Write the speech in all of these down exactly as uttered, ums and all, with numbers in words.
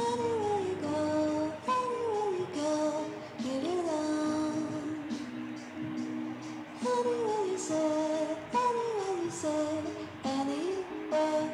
Anywhere you go, anywhere you go, you belong. Anywhere you say, anywhere you say, anywhere.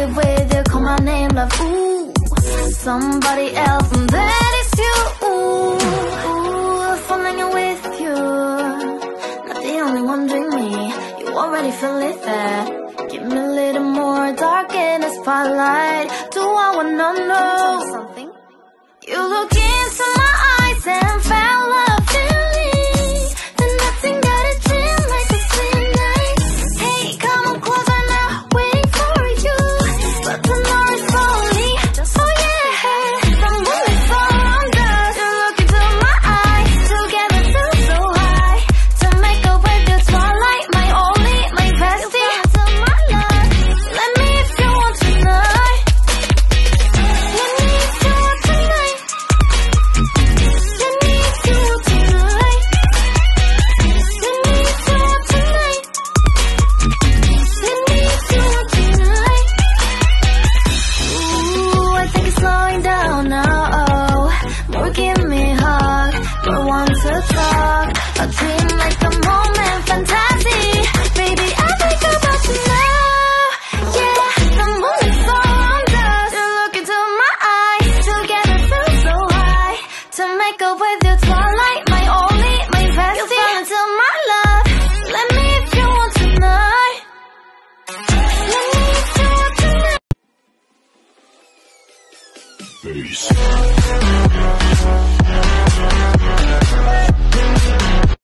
it with you, call my name, love, ooh. Somebody else, and that is you, ooh. Ooh, falling in with you, not the only one doing me. You already feel it there. Give me a little more dark in the spotlight. Do I wanna know something? You look into my eyes and found love in me. Then nothing got a dream like a sweet night. Hey, come on closer now, waiting for you. But tomorrow's only just for you. The moon is around us. You look into my eyes, together feel so high. To make up with the twilight, my only, my bestie. You fell into my love. Let me if you want tonight. Let me if you want tonight. Let me if you want tonight. Let me if you want tonight. Let me if you want tonight. Ooh, I think it's slowing down now. Oh, more give me a hug, more want to talk. A dream like a moment, fantasy. Baby, I think about you now. Yeah, the moon is around us. You look into my eyes, together feel so high. To make up with your twilight, my only, my bestie. You fell into my love. Let me if you want tonight. Let me if you want tonight. Peace.